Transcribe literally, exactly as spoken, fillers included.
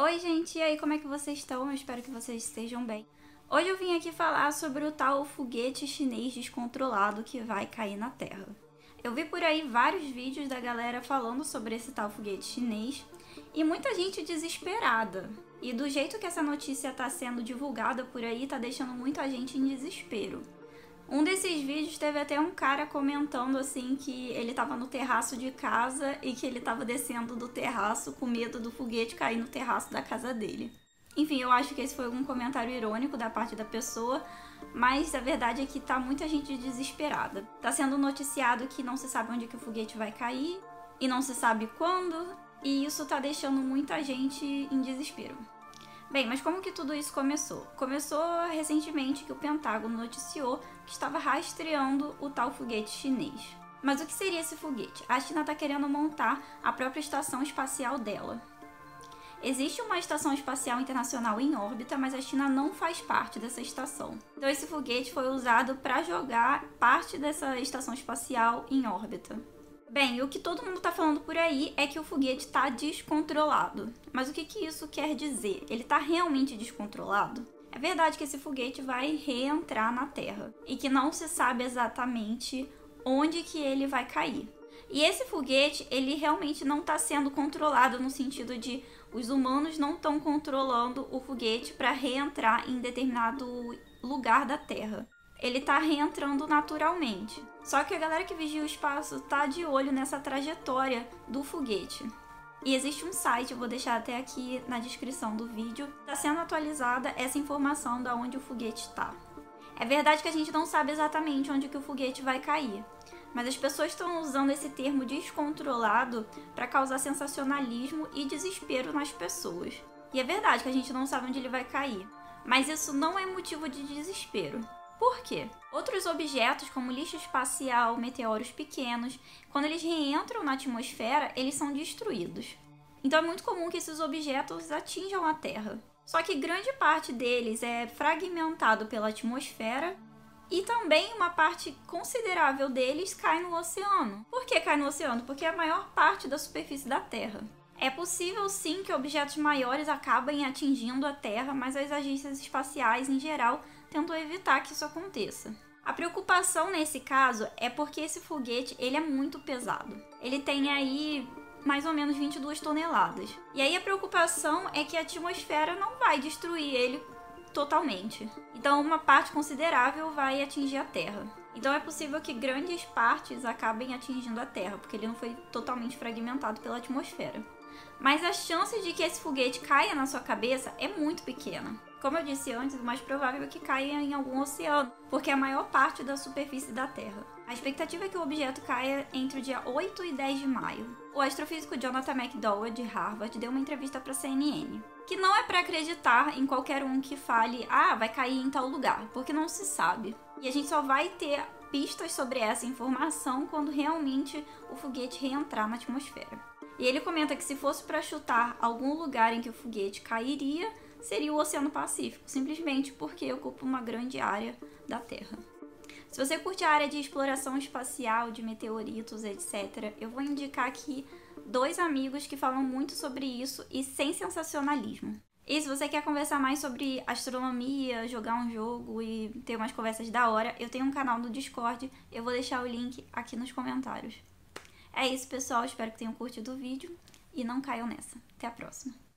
Oi gente, e aí, como é que vocês estão? Eu espero que vocês estejam bem. Hoje eu vim aqui falar sobre o tal foguete chinês descontrolado que vai cair na Terra. Eu vi por aí vários vídeos da galera falando sobre esse tal foguete chinês e muita gente desesperada. E do jeito que essa notícia está sendo divulgada por aí, tá deixando muita gente em desespero. Um desses vídeos teve até um cara comentando assim que ele tava no terraço de casa e que ele tava descendo do terraço com medo do foguete cair no terraço da casa dele. Enfim, eu acho que esse foi um comentário irônico da parte da pessoa, mas a verdade é que tá muita gente desesperada. Tá sendo noticiado que não se sabe onde que o foguete vai cair e não se sabe quando, e isso tá deixando muita gente em desespero. Bem, mas como que tudo isso começou? Começou recentemente que o Pentágono noticiou que estava rastreando o tal foguete chinês. Mas o que seria esse foguete? A China está querendo montar a própria estação espacial dela. Existe uma estação espacial internacional em órbita, mas a China não faz parte dessa estação. Então esse foguete foi usado para jogar parte dessa estação espacial em órbita. Bem, o que todo mundo tá falando por aí é que o foguete tá descontrolado. Mas o que que isso quer dizer? Ele tá realmente descontrolado? É verdade que esse foguete vai reentrar na Terra e que não se sabe exatamente onde que ele vai cair. E esse foguete, ele realmente não está sendo controlado no sentido de os humanos não estão controlando o foguete para reentrar em determinado lugar da Terra. Ele tá reentrando naturalmente. Só que a galera que vigia o espaço tá de olho nessa trajetória do foguete. E existe um site, eu vou deixar até aqui na descrição do vídeo, tá sendo atualizada essa informação de onde o foguete tá. É verdade que a gente não sabe exatamente onde que o foguete vai cair, mas as pessoas estão usando esse termo descontrolado para causar sensacionalismo e desespero nas pessoas. E é verdade que a gente não sabe onde ele vai cair, mas isso não é motivo de desespero. Por quê? Outros objetos, como lixo espacial, meteoros pequenos, quando eles reentram na atmosfera, eles são destruídos. Então é muito comum que esses objetos atinjam a Terra. Só que grande parte deles é fragmentado pela atmosfera e também uma parte considerável deles cai no oceano. Por que cai no oceano? Porque é a maior parte da superfície da Terra. É possível sim que objetos maiores acabem atingindo a Terra, mas as agências espaciais em geral tentam evitar que isso aconteça. A preocupação nesse caso é porque esse foguete ele é muito pesado. Ele tem aí mais ou menos vinte e duas toneladas. E aí a preocupação é que a atmosfera não vai destruir ele totalmente. Então uma parte considerável vai atingir a Terra. Então é possível que grandes partes acabem atingindo a Terra, porque ele não foi totalmente fragmentado pela atmosfera. Mas a chance de que esse foguete caia na sua cabeça é muito pequena. Como eu disse antes, o mais provável é que caia em algum oceano, porque é a maior parte da superfície da Terra. A expectativa é que o objeto caia entre o dia oito e dez de maio. O astrofísico Jonathan McDowell, de Harvard, deu uma entrevista para a C N N. Que não é para acreditar em qualquer um que fale, ah, vai cair em tal lugar, porque não se sabe. E a gente só vai ter pistas sobre essa informação quando realmente o foguete reentrar na atmosfera. E ele comenta que se fosse para chutar algum lugar em que o foguete cairia, seria o Oceano Pacífico, simplesmente porque ocupa uma grande área da Terra. Se você curte a área de exploração espacial, de meteoritos, etcétera, eu vou indicar aqui dois amigos que falam muito sobre isso e sem sensacionalismo. E se você quer conversar mais sobre astronomia, jogar um jogo e ter umas conversas da hora, eu tenho um canal no Discord, eu vou deixar o link aqui nos comentários. É isso, pessoal, espero que tenham curtido o vídeo e não caiam nessa. Até a próxima!